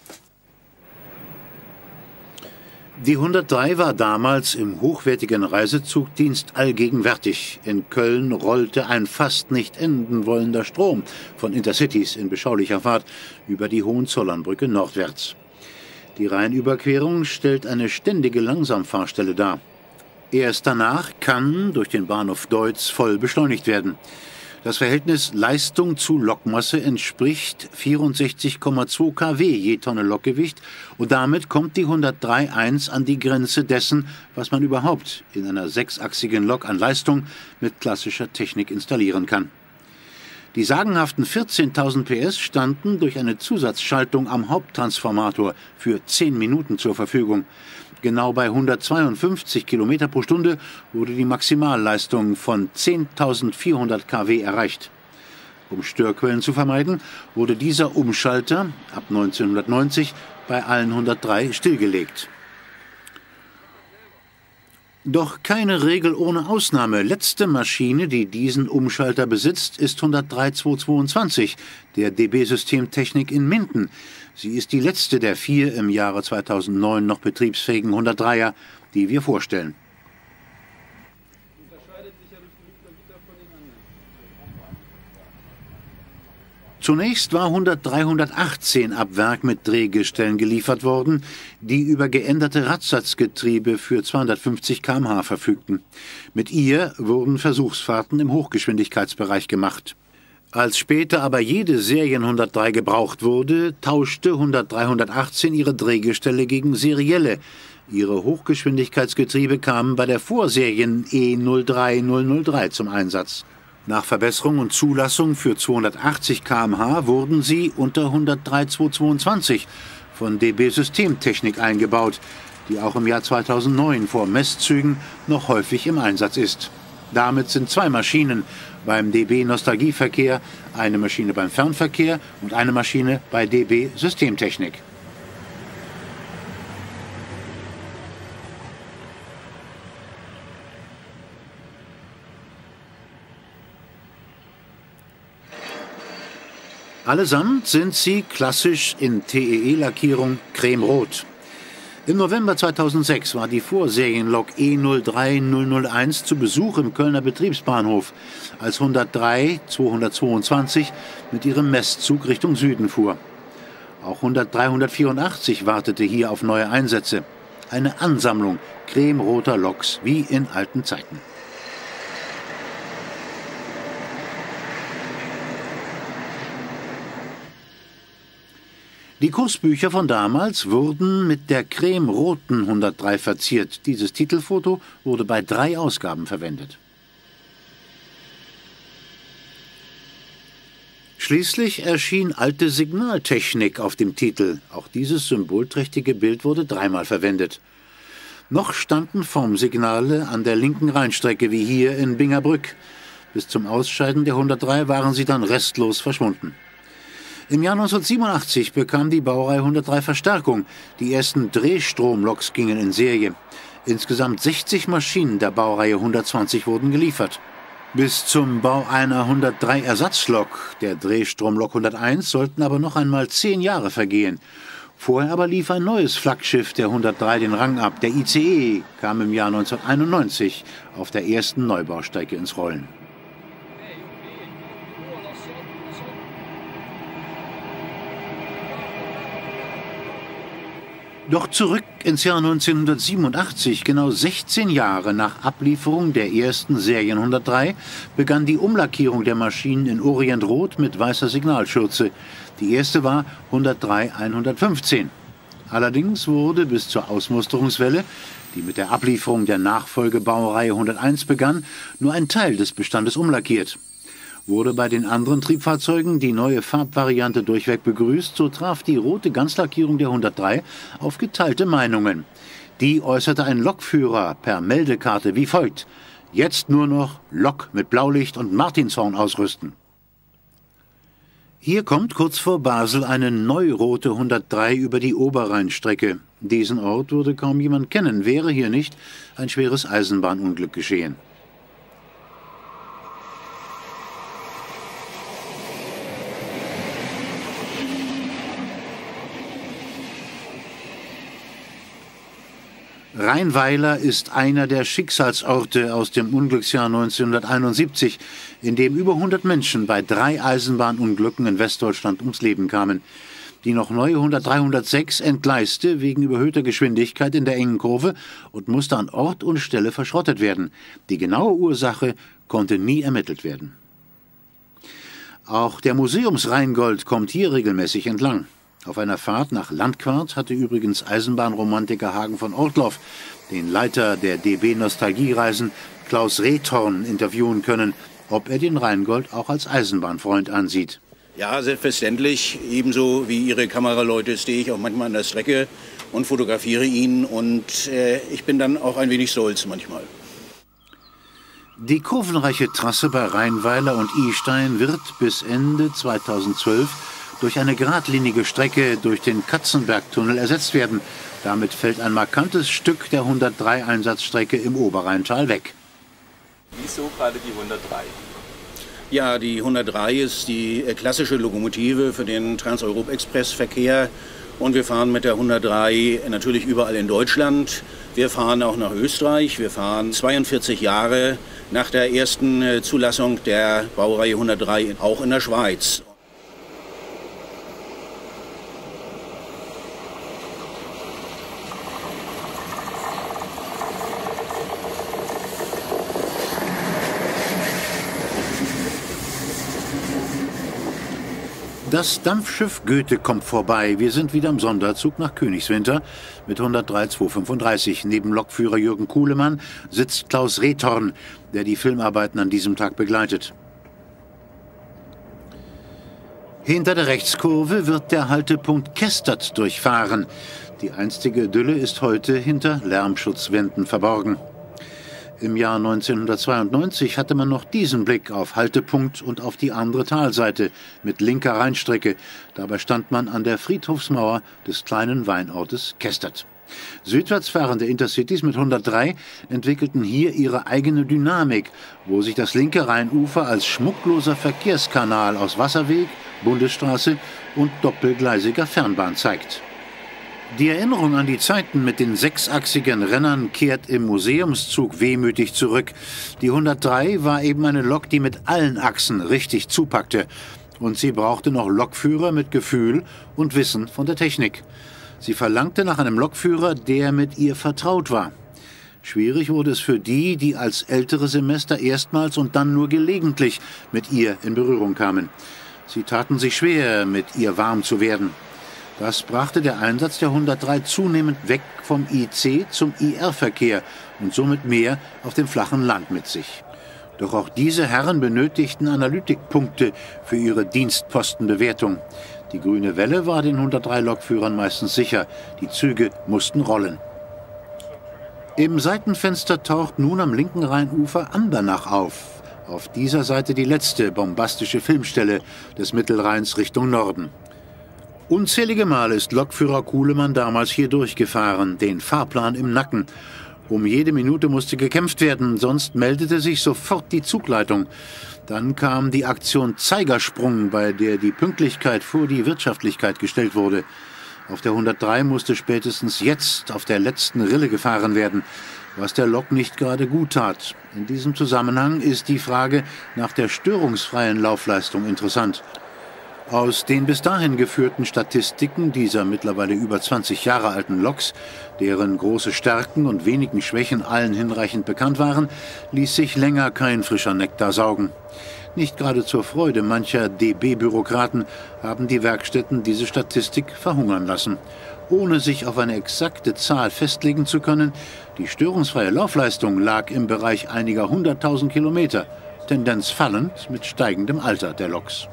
Die 103 war damals im hochwertigen Reisezugdienst allgegenwärtig. In Köln rollte ein fast nicht enden wollender Strom von Intercities in beschaulicher Fahrt über die Hohenzollernbrücke nordwärts. Die Rheinüberquerung stellt eine ständige Langsamfahrstelle dar. Erst danach kann durch den Bahnhof Deutz voll beschleunigt werden. Das Verhältnis Leistung zu Lokmasse entspricht 64,2 kW je Tonne Lokgewicht und damit kommt die 103.1 an die Grenze dessen, was man überhaupt in einer sechsachsigen Lok an Leistung mit klassischer Technik installieren kann. Die sagenhaften 14.000 PS standen durch eine Zusatzschaltung am Haupttransformator für 10 Minuten zur Verfügung. Genau bei 152 km pro Stunde wurde die Maximalleistung von 10.400 kW erreicht. Um Störquellen zu vermeiden, wurde dieser Umschalter ab 1990 bei allen 103 stillgelegt. Doch keine Regel ohne Ausnahme. Letzte Maschine, die diesen Umschalter besitzt, ist 103-222, der DB Systemtechnik in Minden. Sie ist die letzte der 4 im Jahre 2009 noch betriebsfähigen 103er, die wir vorstellen. Zunächst war 103-118 ab Werk mit Drehgestellen geliefert worden, die über geänderte Radsatzgetriebe für 250 km/h verfügten. Mit ihr wurden Versuchsfahrten im Hochgeschwindigkeitsbereich gemacht. Als später aber jede Serien 103 gebraucht wurde, tauschte 103-118 ihre Drehgestelle gegen serielle. Ihre Hochgeschwindigkeitsgetriebe kamen bei der Vorserien E03003 zum Einsatz. Nach Verbesserung und Zulassung für 280 km/h wurden sie unter 103-222 von DB Systemtechnik eingebaut, die auch im Jahr 2009 vor Messzügen noch häufig im Einsatz ist. Damit sind 2 Maschinen beim DB Nostalgieverkehr, eine Maschine beim Fernverkehr und eine Maschine bei DB Systemtechnik. Allesamt sind sie klassisch in TEE-Lackierung cremrot. Im November 2006 war die Vorserienlok E03001 zu Besuch im Kölner Betriebsbahnhof, als 103-222 mit ihrem Messzug Richtung Süden fuhr. Auch 103-184 wartete hier auf neue Einsätze. Eine Ansammlung cremroter Loks wie in alten Zeiten. Die Kursbücher von damals wurden mit der cremroten 103 verziert. Dieses Titelfoto wurde bei 3 Ausgaben verwendet. Schließlich erschien alte Signaltechnik auf dem Titel. Auch dieses symbolträchtige Bild wurde 3-mal verwendet. Noch standen Formsignale an der linken Rheinstrecke wie hier in Bingerbrück. Bis zum Ausscheiden der 103 waren sie dann restlos verschwunden. Im Jahr 1987 bekam die Baureihe 103 Verstärkung. Die ersten Drehstromloks gingen in Serie. Insgesamt 60 Maschinen der Baureihe 120 wurden geliefert. Bis zum Bau einer 103 Ersatzlok, der Drehstromlok 101, sollten aber noch einmal 10 Jahre vergehen. Vorher aber lief ein neues Flaggschiff der 103 den Rang ab. Der ICE kam im Jahr 1991 auf der ersten Neubaustrecke ins Rollen. Doch zurück ins Jahr 1987, genau 16 Jahre nach Ablieferung der ersten Serien 103, begann die Umlackierung der Maschinen in Orientrot mit weißer Signalschürze. Die erste war 103-115. Allerdings wurde bis zur Ausmusterungswelle, die mit der Ablieferung der Nachfolgebaureihe 101 begann, nur ein Teil des Bestandes umlackiert. Wurde bei den anderen Triebfahrzeugen die neue Farbvariante durchweg begrüßt, so traf die rote Ganzlackierung der 103 auf geteilte Meinungen. Die äußerte ein Lokführer per Meldekarte wie folgt: Jetzt nur noch Lok mit Blaulicht und Martinshorn ausrüsten. Hier kommt kurz vor Basel eine neurote 103 über die Oberrheinstrecke. Diesen Ort würde kaum jemand kennen, wäre hier nicht ein schweres Eisenbahnunglück geschehen. Rheinweiler ist einer der Schicksalsorte aus dem Unglücksjahr 1971, in dem über 100 Menschen bei 3 Eisenbahnunglücken in Westdeutschland ums Leben kamen. Die noch neue 103/106 entgleiste wegen überhöhter Geschwindigkeit in der engen Kurve und musste an Ort und Stelle verschrottet werden. Die genaue Ursache konnte nie ermittelt werden. Auch der Museumsrheingold kommt hier regelmäßig entlang. Auf einer Fahrt nach Landquart hatte übrigens Eisenbahnromantiker Hagen von Ortloff den Leiter der DB Nostalgiereisen, Klaus Rethorn, interviewen können, ob er den Rheingold auch als Eisenbahnfreund ansieht. Ja, selbstverständlich. Ebenso wie Ihre Kameraleute stehe ich auch manchmal an der Strecke und fotografiere ihn. Und ich bin dann auch ein wenig stolz manchmal. Die kurvenreiche Trasse bei Rheinweiler und Idstein wird bis Ende 2012 durch eine geradlinige Strecke durch den Katzenbergtunnel ersetzt werden. Damit fällt ein markantes Stück der 103-Einsatzstrecke im Oberrheintal weg. Wieso gerade die 103? Ja, die 103 ist die klassische Lokomotive für den Trans-Europe-Express-Verkehr. Und wir fahren mit der 103 natürlich überall in Deutschland. Wir fahren auch nach Österreich. Wir fahren 42 Jahre nach der ersten Zulassung der Baureihe 103 auch in der Schweiz. Das Dampfschiff Goethe kommt vorbei. Wir sind wieder im Sonderzug nach Königswinter mit 103-235. Neben Lokführer Jürgen Kuhlemann sitzt Klaus Rethorn, der die Filmarbeiten an diesem Tag begleitet. Hinter der Rechtskurve wird der Haltepunkt Kestert durchfahren. Die einstige Idylle ist heute hinter Lärmschutzwänden verborgen. Im Jahr 1992 hatte man noch diesen Blick auf Haltepunkt und auf die andere Talseite mit linker Rheinstrecke. Dabei stand man an der Friedhofsmauer des kleinen Weinortes Kestert. Südwärts fahrende Intercities mit 103 entwickelten hier ihre eigene Dynamik, wo sich das linke Rheinufer als schmuckloser Verkehrskanal aus Wasserweg, Bundesstraße und doppelgleisiger Fernbahn zeigt. Die Erinnerung an die Zeiten mit den sechsachsigen Rennern kehrt im Museumszug wehmütig zurück. Die 103 war eben eine Lok, die mit allen Achsen richtig zupackte. Und sie brauchte noch Lokführer mit Gefühl und Wissen von der Technik. Sie verlangte nach einem Lokführer, der mit ihr vertraut war. Schwierig wurde es für die, die als ältere Semester erstmals und dann nur gelegentlich mit ihr in Berührung kamen. Sie taten sich schwer, mit ihr warm zu werden. Das brachte der Einsatz der 103 zunehmend weg vom IC zum IR-Verkehr und somit mehr auf dem flachen Land mit sich. Doch auch diese Herren benötigten Analytikpunkte für ihre Dienstpostenbewertung. Die grüne Welle war den 103-Lokführern meistens sicher. Die Züge mussten rollen. Im Seitenfenster taucht nun am linken Rheinufer Andernach auf. Auf dieser Seite die letzte bombastische Filmstelle des Mittelrheins Richtung Norden. Unzählige Male ist Lokführer Kuhlemann damals hier durchgefahren, den Fahrplan im Nacken. Um jede Minute musste gekämpft werden, sonst meldete sich sofort die Zugleitung. Dann kam die Aktion Zeigersprung, bei der die Pünktlichkeit vor die Wirtschaftlichkeit gestellt wurde. Auf der 103 musste spätestens jetzt auf der letzten Rille gefahren werden, was der Lok nicht gerade gut tat. In diesem Zusammenhang ist die Frage nach der störungsfreien Laufleistung interessant. Aus den bis dahin geführten Statistiken dieser mittlerweile über 20 Jahre alten Loks, deren große Stärken und wenigen Schwächen allen hinreichend bekannt waren, ließ sich länger kein frischer Nektar saugen. Nicht gerade zur Freude mancher DB-Bürokraten haben die Werkstätten diese Statistik verhungern lassen. Ohne sich auf eine exakte Zahl festlegen zu können, die störungsfreie Laufleistung lag im Bereich einiger 100.000 Kilometer, Tendenz fallend mit steigendem Alter der Loks.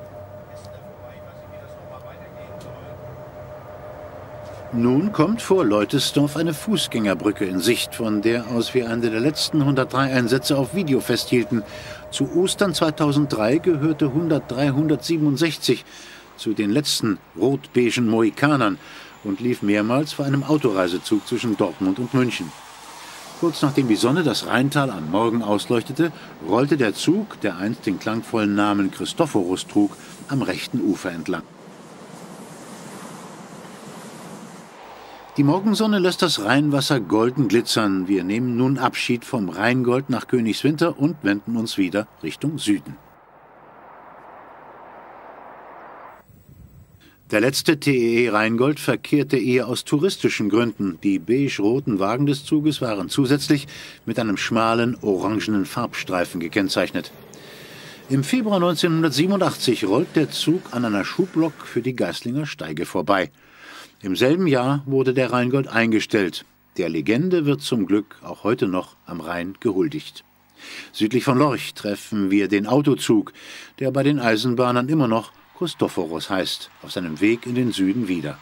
Nun kommt vor Leutesdorf eine Fußgängerbrücke in Sicht, von der aus wir eine der letzten 103-Einsätze auf Video festhielten. Zu Ostern 2003 gehörte 103-167 zu den letzten rot-beigen Mohikanern und lief mehrmals vor einem Autoreisezug zwischen Dortmund und München. Kurz nachdem die Sonne das Rheintal am Morgen ausleuchtete, rollte der Zug, der einst den klangvollen Namen Christophorus trug, am rechten Ufer entlang. Die Morgensonne lässt das Rheinwasser golden glitzern. Wir nehmen nun Abschied vom Rheingold nach Königswinter und wenden uns wieder Richtung Süden. Der letzte TEE Rheingold verkehrte eher aus touristischen Gründen. Die beige-roten Wagen des Zuges waren zusätzlich mit einem schmalen, orangenen Farbstreifen gekennzeichnet. Im Februar 1987 rollt der Zug an einer Schublok für die Geislinger Steige vorbei. Im selben Jahr wurde der Rheingold eingestellt. Der Legende wird zum Glück auch heute noch am Rhein gehuldigt. Südlich von Lorch treffen wir den Autozug, der bei den Eisenbahnern immer noch Christophorus heißt, auf seinem Weg in den Süden wieder.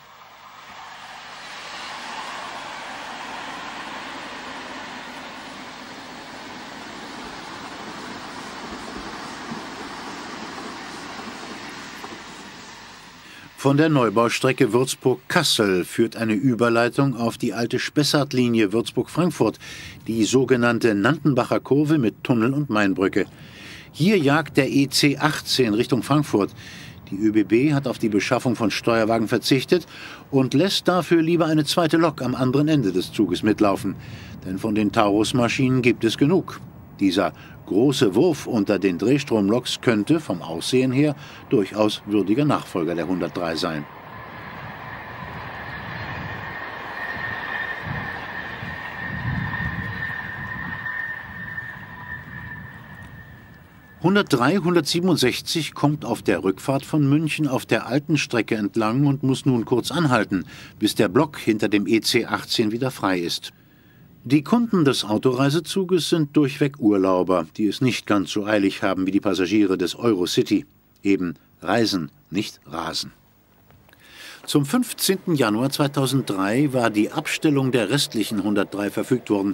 Von der Neubaustrecke Würzburg-Kassel führt eine Überleitung auf die alte Spessartlinie Würzburg-Frankfurt, die sogenannte Nantenbacher Kurve mit Tunnel und Mainbrücke. Hier jagt der EC 18 Richtung Frankfurt. Die ÖBB hat auf die Beschaffung von Steuerwagen verzichtet und lässt dafür lieber eine zweite Lok am anderen Ende des Zuges mitlaufen. Denn von den Taurus-Maschinen gibt es genug. Dieser große Wurf unter den Drehstromloks könnte vom Aussehen her durchaus würdiger Nachfolger der 103 sein. (103-167) kommt auf der Rückfahrt von München auf der alten Strecke entlang und muss nun kurz anhalten, bis der Block hinter dem EC 18 wieder frei ist. Die Kunden des Autoreisezuges sind durchweg Urlauber, die es nicht ganz so eilig haben wie die Passagiere des Eurocity. Eben reisen, nicht rasen. Zum 15. Januar 2003 war die Abstellung der restlichen 103 verfügt worden.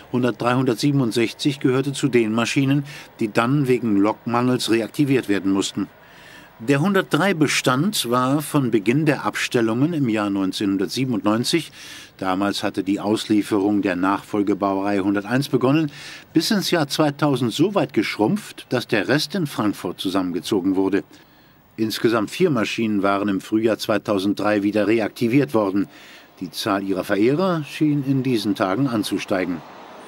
103-167 gehörte zu den Maschinen, die dann wegen Lokmangels reaktiviert werden mussten. Der 103-Bestand war von Beginn der Abstellungen im Jahr 1997, damals hatte die Auslieferung der Nachfolgebaureihe 101 begonnen, bis ins Jahr 2000 so weit geschrumpft, dass der Rest in Frankfurt zusammengezogen wurde. Insgesamt 4 Maschinen waren im Frühjahr 2003 wieder reaktiviert worden. Die Zahl ihrer Verehrer schien in diesen Tagen anzusteigen.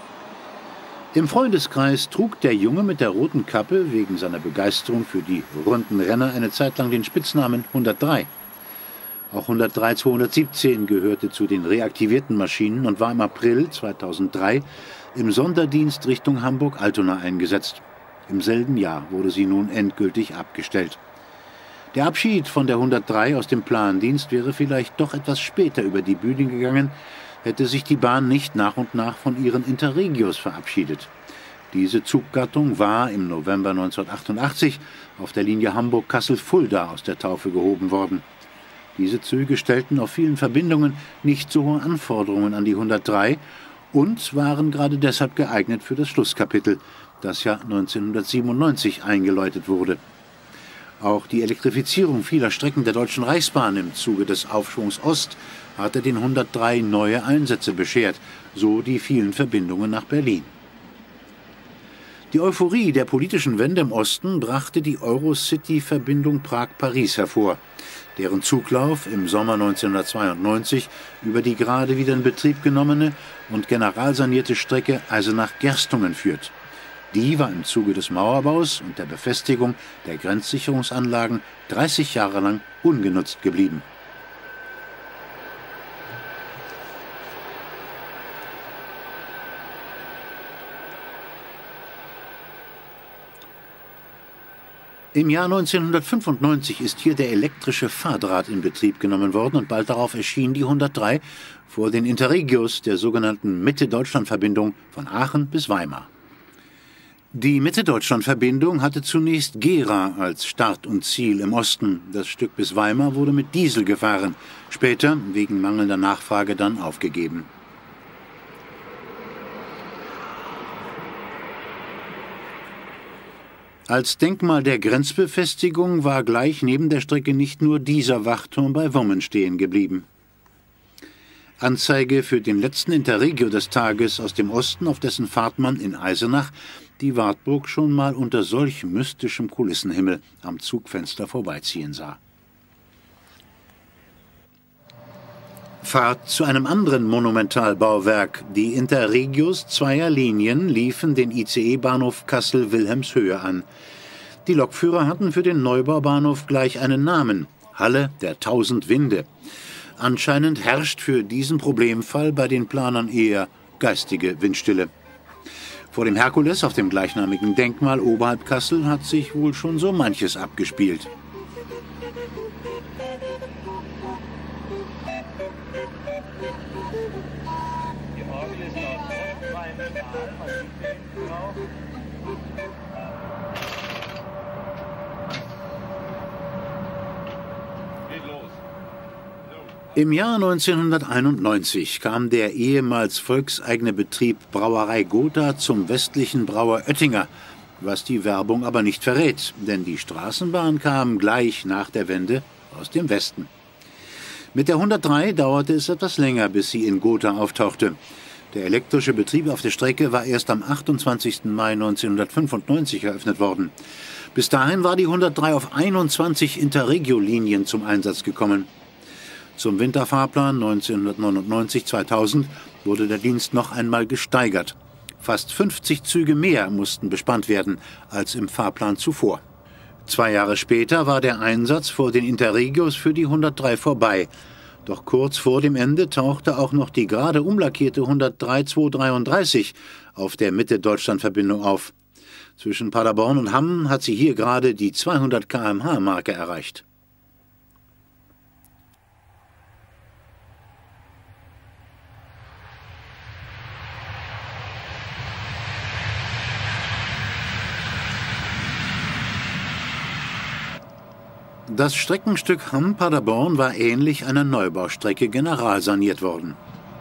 Im Freundeskreis trug der Junge mit der roten Kappe wegen seiner Begeisterung für die runden Renner eine Zeit lang den Spitznamen 103. Auch 103-217 gehörte zu den reaktivierten Maschinen und war im April 2003 im Sonderdienst Richtung Hamburg-Altona eingesetzt. Im selben Jahr wurde sie nun endgültig abgestellt. Der Abschied von der 103 aus dem Plandienst wäre vielleicht doch etwas später über die Bühne gegangen, hätte sich die Bahn nicht nach und nach von ihren Interregios verabschiedet. Diese Zuggattung war im November 1988 auf der Linie Hamburg-Kassel-Fulda aus der Taufe gehoben worden. Diese Züge stellten auf vielen Verbindungen nicht so hohe Anforderungen an die 103 und waren gerade deshalb geeignet für das Schlusskapitel, das ja 1997 eingeläutet wurde. Auch die Elektrifizierung vieler Strecken der Deutschen Reichsbahn im Zuge des Aufschwungs Ost hatte den 103 neue Einsätze beschert, so die vielen Verbindungen nach Berlin. Die Euphorie der politischen Wende im Osten brachte die Eurocity-Verbindung Prag-Paris hervor, deren Zuglauf im Sommer 1992 über die gerade wieder in Betrieb genommene und generalsanierte Strecke Eisenach-Gerstungen führt. Die war im Zuge des Mauerbaus und der Befestigung der Grenzsicherungsanlagen 30 Jahre lang ungenutzt geblieben. Im Jahr 1995 ist hier der elektrische Fahrdraht in Betrieb genommen worden und bald darauf erschien die 103 vor den Interregios der sogenannten Mitte-Deutschland-Verbindung von Aachen bis Weimar. Die Mitte-Deutschland-Verbindung hatte zunächst Gera als Start und Ziel im Osten. Das Stück bis Weimar wurde mit Diesel gefahren, später wegen mangelnder Nachfrage dann aufgegeben. Als Denkmal der Grenzbefestigung war gleich neben der Strecke nicht nur dieser Wachturm bei Wommen stehen geblieben. Anzeige für den letzten Interregio des Tages aus dem Osten, auf dessen Fahrt man in Eisenach die Wartburg schon mal unter solch mystischem Kulissenhimmel am Zugfenster vorbeiziehen sah. Fahrt zu einem anderen Monumentalbauwerk. Die Interregios zweier Linien liefen den ICE-Bahnhof Kassel-Wilhelmshöhe an. Die Lokführer hatten für den Neubaubahnhof gleich einen Namen: Halle der 1000 Winde. Anscheinend herrscht für diesen Problemfall bei den Planern eher geistige Windstille. Vor dem Herkules auf dem gleichnamigen Denkmal oberhalb Kassel hat sich wohl schon so manches abgespielt. Im Jahr 1991 kam der ehemals volkseigene Betrieb Brauerei Gotha zum westlichen Brauer Oettinger, was die Werbung aber nicht verrät, denn die Straßenbahn kam gleich nach der Wende aus dem Westen. Mit der 103 dauerte es etwas länger, bis sie in Gotha auftauchte. Der elektrische Betrieb auf der Strecke war erst am 28. Mai 1995 eröffnet worden. Bis dahin war die 103 auf 21 Interregio-Linien zum Einsatz gekommen. Zum Winterfahrplan 1999-2000 wurde der Dienst noch einmal gesteigert. Fast 50 Züge mehr mussten bespannt werden als im Fahrplan zuvor. 2 Jahre später war der Einsatz vor den Interregios für die 103 vorbei. Doch kurz vor dem Ende tauchte auch noch die gerade umlackierte 103-233 auf der Mitte-Deutschland-Verbindung auf. Zwischen Paderborn und Hamm hat sie hier gerade die 200 km/h-Marke erreicht. Das Streckenstück Hamm-Paderborn war ähnlich einer Neubaustrecke generalsaniert worden.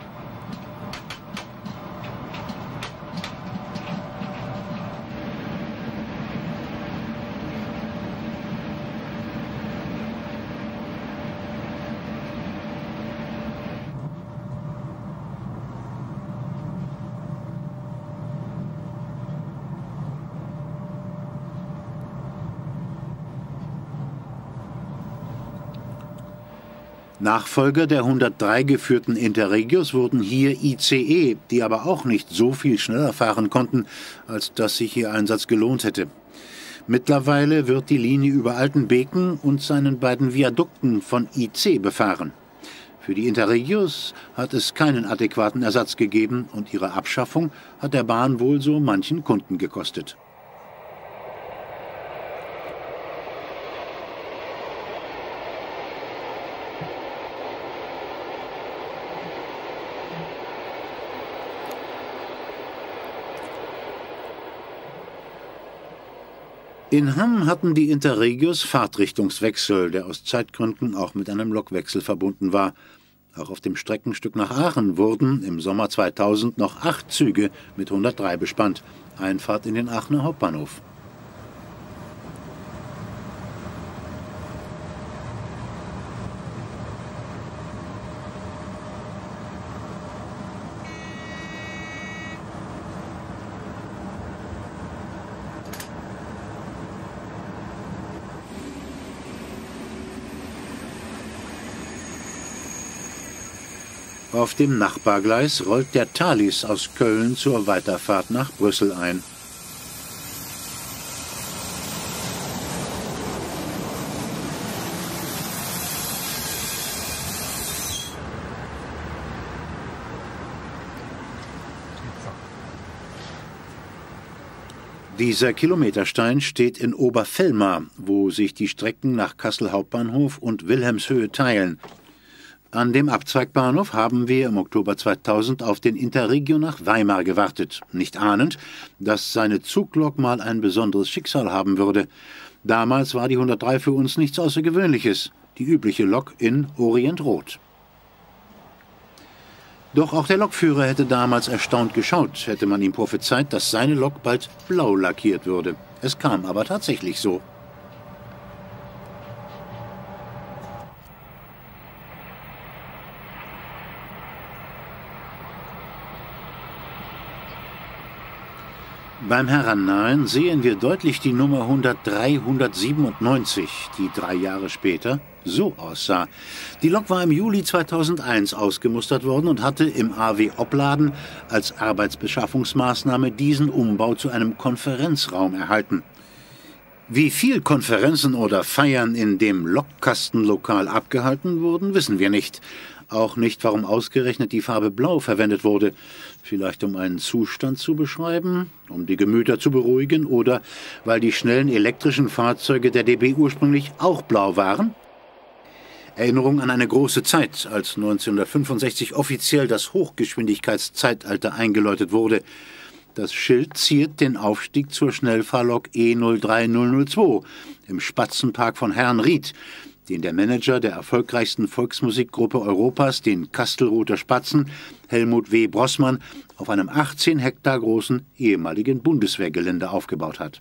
Nachfolger der 103 geführten Interregios wurden hier ICE, die aber auch nicht so viel schneller fahren konnten, als dass sich ihr Einsatz gelohnt hätte. Mittlerweile wird die Linie über Altenbeken und seinen beiden Viadukten von IC befahren. Für die Interregios hat es keinen adäquaten Ersatz gegeben und ihre Abschaffung hat der Bahn wohl so manchen Kunden gekostet. In Hamm hatten die Interregios Fahrtrichtungswechsel, der aus Zeitgründen auch mit einem Lokwechsel verbunden war. Auch auf dem Streckenstück nach Aachen wurden im Sommer 2000 noch 8 Züge mit 103 bespannt. Einfahrt in den Aachener Hauptbahnhof. Auf dem Nachbargleis rollt der Thalys aus Köln zur Weiterfahrt nach Brüssel ein. Dieser Kilometerstein steht in Oberfellmar, wo sich die Strecken nach Kassel Hauptbahnhof und Wilhelmshöhe teilen. An dem Abzweigbahnhof haben wir im Oktober 2000 auf den Interregio nach Weimar gewartet, nicht ahnend, dass seine Zuglok mal ein besonderes Schicksal haben würde. Damals war die 103 für uns nichts Außergewöhnliches, die übliche Lok in Orientrot. Doch auch der Lokführer hätte damals erstaunt geschaut, hätte man ihm prophezeit, dass seine Lok bald blau lackiert würde. Es kam aber tatsächlich so. Beim Herannahen sehen wir deutlich die Nummer 103-197, die 3 Jahre später so aussah. Die Lok war im Juli 2001 ausgemustert worden und hatte im AW Opladen als Arbeitsbeschaffungsmaßnahme diesen Umbau zu einem Konferenzraum erhalten. Wie viel Konferenzen oder Feiern in dem Lokkastenlokal abgehalten wurden, wissen wir nicht. Auch nicht, warum ausgerechnet die Farbe Blau verwendet wurde. Vielleicht um einen Zustand zu beschreiben, um die Gemüter zu beruhigen oder weil die schnellen elektrischen Fahrzeuge der DB ursprünglich auch blau waren? Erinnerung an eine große Zeit, als 1965 offiziell das Hochgeschwindigkeitszeitalter eingeläutet wurde. Das Schild ziert den Aufstieg zur Schnellfahrlok E03002 im Spatzenpark von Herrnried, den der Manager der erfolgreichsten Volksmusikgruppe Europas, den Kastelruther Spatzen, Helmut W. Brossmann, auf einem 18 Hektar großen ehemaligen Bundeswehrgelände aufgebaut hat.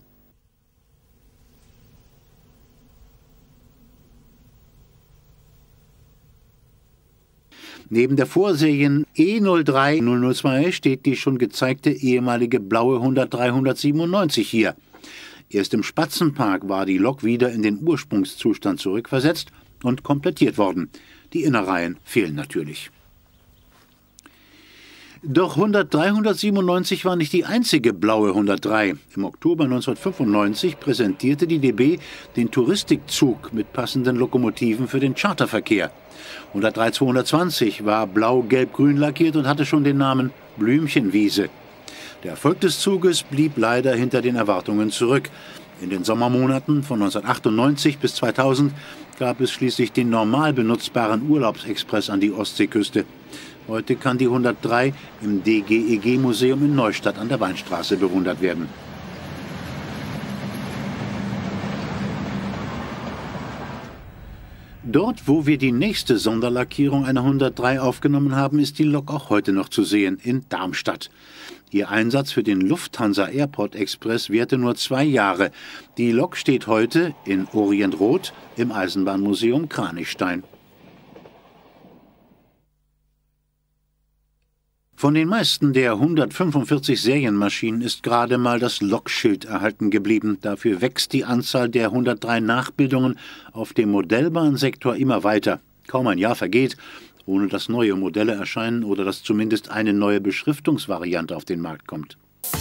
Neben der Vorserien E03002 steht die schon gezeigte ehemalige blaue 103-197 hier. Erst im Spatzenpark war die Lok wieder in den Ursprungszustand zurückversetzt und komplettiert worden. Die Innereien fehlen natürlich. Doch 103-197 war nicht die einzige blaue 103. Im Oktober 1995 präsentierte die DB den Touristikzug mit passenden Lokomotiven für den Charterverkehr. 103-220 war blau-gelb-grün lackiert und hatte schon den Namen Blümchenwiese. Der Erfolg des Zuges blieb leider hinter den Erwartungen zurück. In den Sommermonaten von 1998 bis 2000 gab es schließlich den normal benutzbaren Urlaubsexpress an die Ostseeküste. Heute kann die 103 im DGEG-Museum in Neustadt an der Weinstraße bewundert werden. Dort, wo wir die nächste Sonderlackierung einer 103 aufgenommen haben, ist die Lok auch heute noch zu sehen, in Darmstadt. Ihr Einsatz für den Lufthansa Airport Express währte nur 2 Jahre. Die Lok steht heute in Orientrot im Eisenbahnmuseum Kranichstein. Von den meisten der 145 Serienmaschinen ist gerade mal das Lokschild erhalten geblieben. Dafür wächst die Anzahl der 103 Nachbildungen auf dem Modellbahnsektor immer weiter. Kaum ein Jahr vergeht, ohne dass neue Modelle erscheinen oder dass zumindest eine neue Beschriftungsvariante auf den Markt kommt.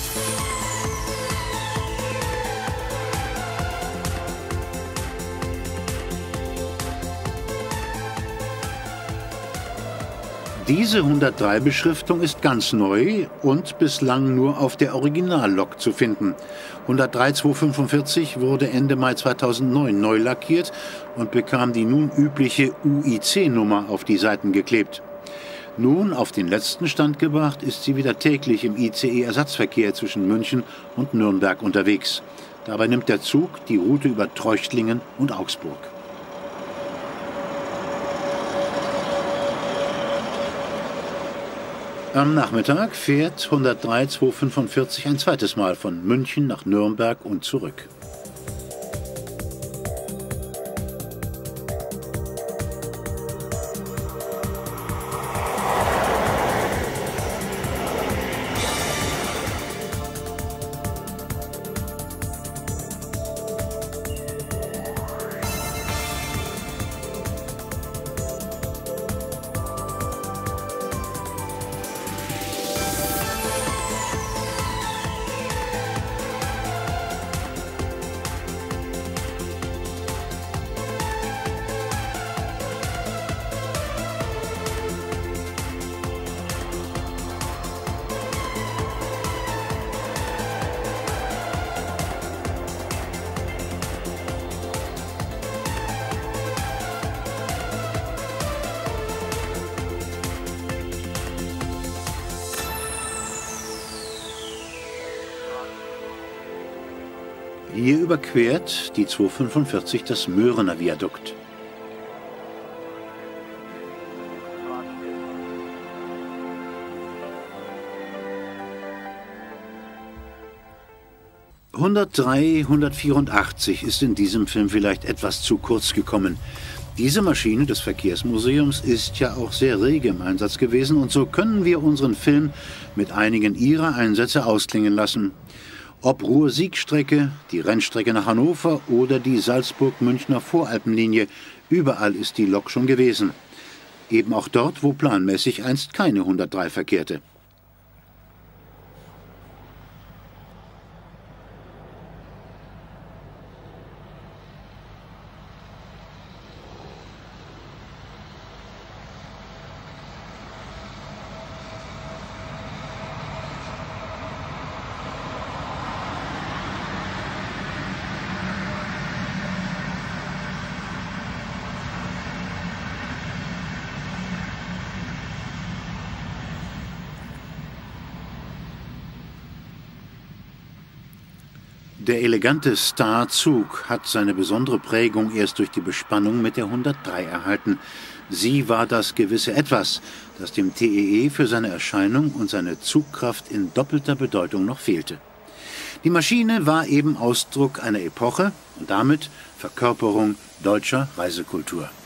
Diese 103-Beschriftung ist ganz neu und bislang nur auf der Originallok zu finden. 103-245 wurde Ende Mai 2009 neu lackiert und bekam die nun übliche UIC-Nummer auf die Seiten geklebt. Nun auf den letzten Stand gebracht ist sie wieder täglich im ICE-Ersatzverkehr zwischen München und Nürnberg unterwegs. Dabei nimmt der Zug die Route über Treuchtlingen und Augsburg. Am Nachmittag fährt 103-245 ein zweites Mal von München nach Nürnberg und zurück. Hier überquert die 245 das Möhrener Viadukt. »103, 184« ist in diesem Film vielleicht etwas zu kurz gekommen. Diese Maschine des Verkehrsmuseums ist ja auch sehr rege im Einsatz gewesen und so können wir unseren Film mit einigen ihrer Einsätze ausklingen lassen. Ob Ruhr-Sieg-Strecke, die Rennstrecke nach Hannover oder die Salzburg-Münchner Voralpenlinie, überall ist die Lok schon gewesen. Eben auch dort, wo planmäßig einst keine 103 verkehrte. Der elegante Star-Zug hat seine besondere Prägung erst durch die Bespannung mit der 103 erhalten. Sie war das gewisse Etwas, das dem TEE für seine Erscheinung und seine Zugkraft in doppelter Bedeutung noch fehlte. Die Maschine war eben Ausdruck einer Epoche und damit Verkörperung deutscher Reisekultur.